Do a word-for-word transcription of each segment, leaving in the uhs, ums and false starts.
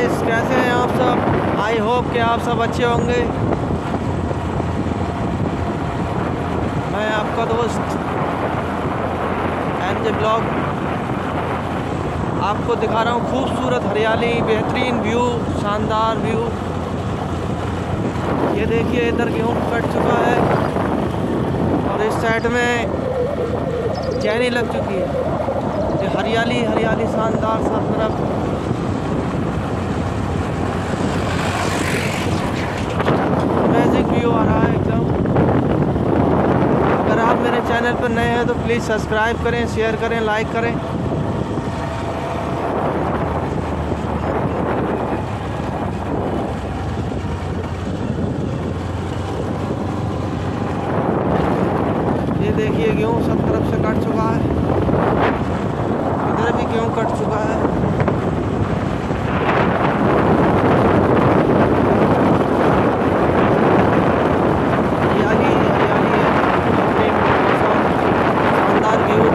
Guys, कैसे हैं आप सब? आई होप कि आप सब अच्छे होंगे। मैं आपका दोस्त एनजे ब्लॉग आपको दिखा रहा हूँ खूबसूरत हरियाली, बेहतरीन व्यू, शानदार व्यू। ये देखिए, इधर गेहूँ कट चुका है और इस साइड में चैनी लग चुकी है। ये हरियाली हरियाली शानदार सब तरफ। अमेजिंग व्यू आ रहा है एकदम। अगर आप मेरे चैनल पर नए हैं तो प्लीज़ सब्सक्राइब करें, शेयर करें, लाइक करें। ये देखिए, गेहूँ सब तरफ से कट चुका है। इधर भी गेहूँ कट चुका है। हरियाली हरियाली है, शानदार व्यू।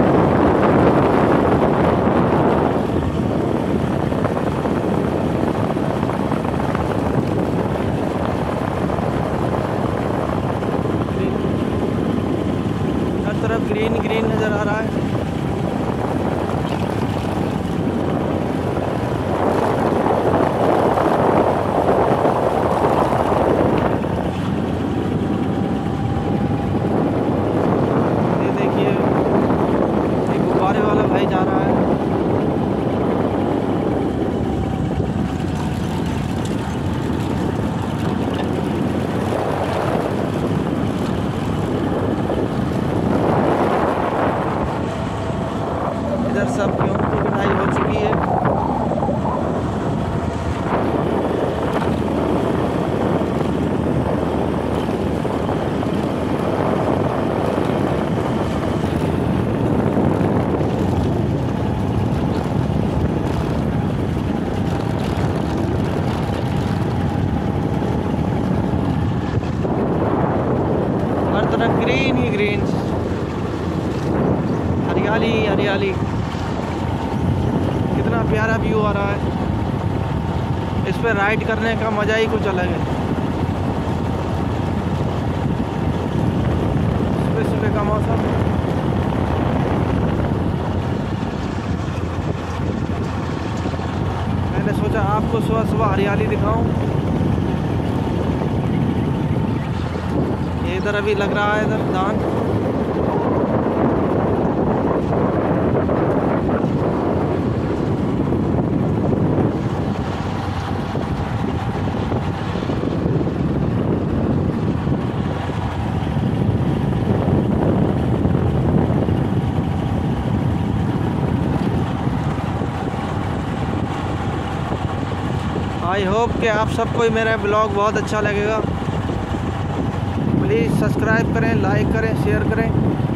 हर तरफ ग्रीन ग्रीन नज़र आ रहा है। ये देखिए, एक गुब्बारे वाला भाई जा रहा है। इधर सब गेहूँ की कटाई हो चुकी है। हर तरफ ग्रीन ही ग्रीन, हरियाली हरियाली। कितना प्यारा व्यू आ रहा है। इस पर राइड करने का मज़ा ही कुछ अलग है। सुबह सुबह का मौसम। मैंने सोचा आपको सुबह सुबह हरियाली दिखाऊं। ये इधर अभी लग रहा है, इधर धान। आई होप कि आप सबको मेरा ब्लॉग बहुत अच्छा लगेगा। प्लीज़ सब्सक्राइब करें, लाइक करें, शेयर करें।